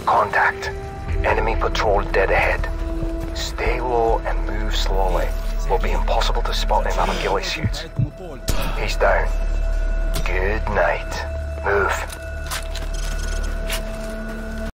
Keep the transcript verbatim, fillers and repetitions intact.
Contact. Enemy patrol dead ahead. Stay low and move slowly. Will be impossible to spot in our ghillie suits. He's down. Good night.